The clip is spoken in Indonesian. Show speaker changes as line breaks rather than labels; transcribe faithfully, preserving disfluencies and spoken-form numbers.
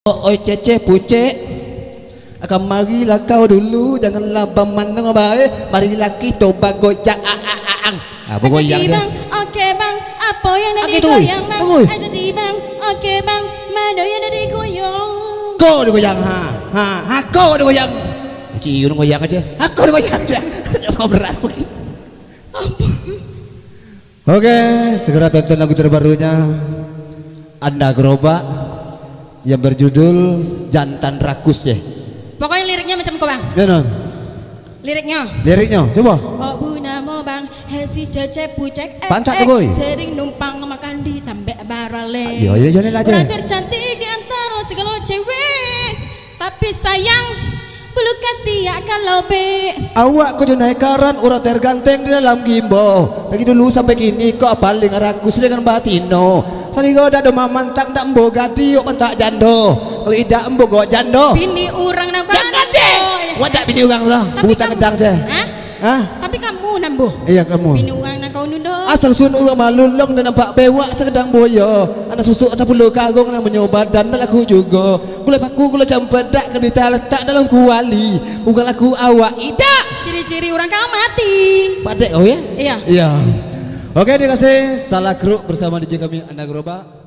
Oi cece puce, akan marilah kau dulu, janganlah memandang baik. Marilah kita goyang aang. Apa goyang dia?
Oke bang, apa yang ada
Oke,
digoyang bang?
tunggu.
Aja di bang, oke bang, mana yang ada digoyang?
Kau digoyang, ha, ha, ha, kau digoyang. Cium goyang aja, aku digoyang aja. Apa berat? Oke, segera tonton lagu terbarunya Anda Gerobak yang berjudul Jantan Rakus ya.
Pokoknya liriknya macam kau bang.
Ya non.
Liriknya.
Liriknya, coba.
Oh bu namo bang, hesi cece pucek.
Pantat tu boy.
Sering numpang makan di tambek barale.
Iya iya jangan aja.
Orang tercantik di antara segala cewek, tapi sayang bulu ketiak kalau be.
Awak kau naik karan urat terganteng di dalam gimbo. Lagi dulu sampai kini kau paling rakus dengan batino. Sari kau dah doma mantak dak embo gadi yuk mentak jando. Kalau idak embo go jando.
Bini orang nak kan?
Wadak bini orang lah. Butang gedang je.
Hah?
Hah?
Tapi kamu nambuh.
Iya kamu.
Bini orang nak kau nundo.
Asal sun orang malulong dan nampak bewak sekedang boyo. Anak susuk sepuluh karung nak menyoba dan aku juga. Gula paku gula campedak kedita letak dalam kuali. Ugal aku awak idak.
Ciri-ciri orang kau mati.
Padek oh ya?
Iya.
Iya. Oke, terima kasih. Salah Kru bersama D J kami Anda Gerobak.